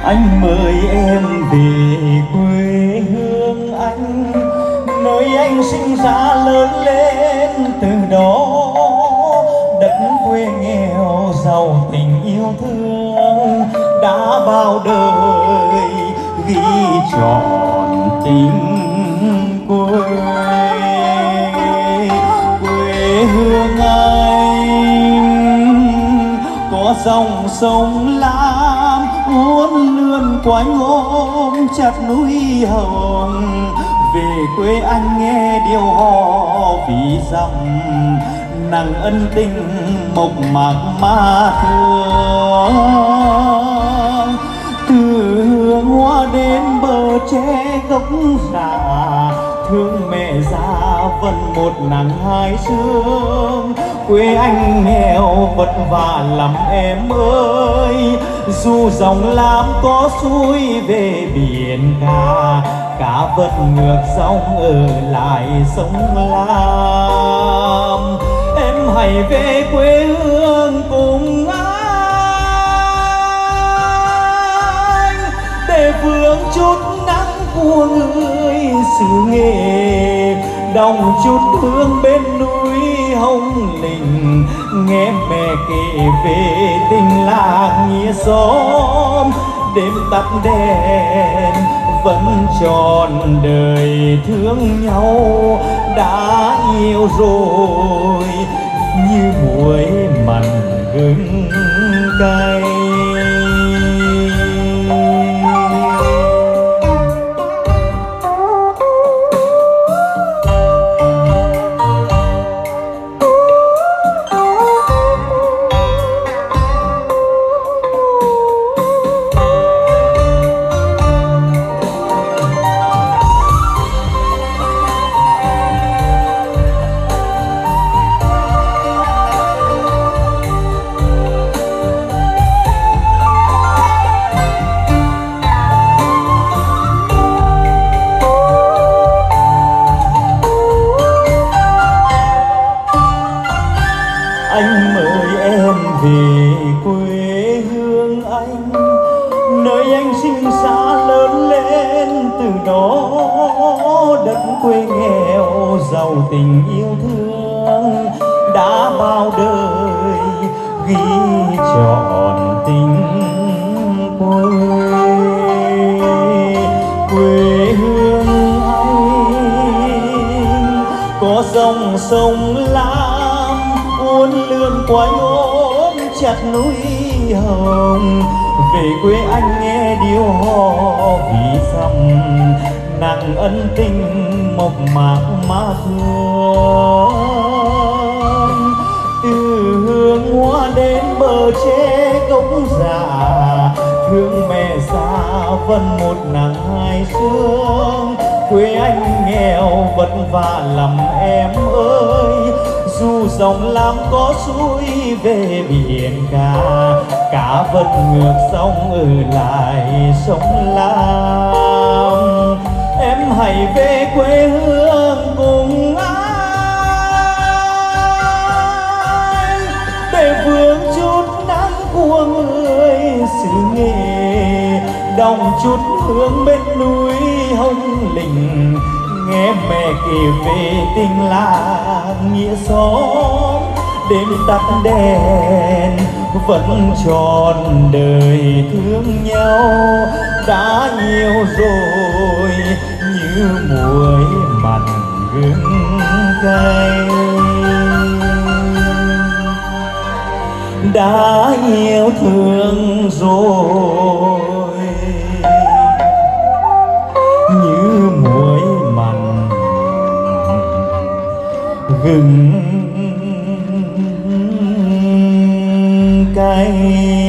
Anh mời em về quê hương anh, nơi anh sinh ra lớn lên từ đó. Đất quê nghèo giàu tình yêu thương, đã bao đời ghi trọn tình quê. Quê hương anh có dòng sông Lam uốn lượn quanh ôm chặt núi Hồng. Về quê anh nghe điều hò ví dặm, nặng ân tình mộc mạc mà thương. Từ hương hoa đến bờ tre gốc già, thương mẹ già vẫn một nắng hai sương. Quê anh nghèo vất vả lắm em ơi, dù dòng Lam có xuôi về biển cả, cá vượt ngược sông ở lại sông Lam. Em hãy về quê hương cùng anh, để vương chút nắng của người xứ Nghệ, đồng chút hương bên núi Hồng Lĩnh. Nghe mẹ kể về tình làng nghĩa xóm, đêm tắt đèn vẫn tròn đời thương nhau. Đã yêu rồi như muối mặn gừng cay. Anh mời em về quê hương anh, nơi anh sinh ra lớn lên từ đó. Đất quê nghèo giàu tình yêu thương, đã bao đời ghi trọn tình quê. Quê hương anh có dòng sông Lam uốn lượn quanh ôm chặt núi Hồng. Về quê anh nghe điều hò ví dặm, nặng ân tình mộc mạc mà thương. Từ hương hoa đến bờ tre gốc già, thương mẹ già vẫn một nắng hai sương. Quê anh nghèo vất vả lắm em ơi, dù dòng Lam có xuôi về biển cả, cá vẫn ngược sông ở lại sông Lam. Em hãy về quê hương cùng anh, để vương chút nắng của người xứ Nghệ, đồng chút hương bên núi Hồng Lĩnh. Nghe mẹ kể về tình làng nghĩa xóm, đêm tắt đèn vẫn tròn đời thương nhau. Đã yêu rồi như muối mặn gừng cay, đã yêu thương rồi như muối mặn gừng cay.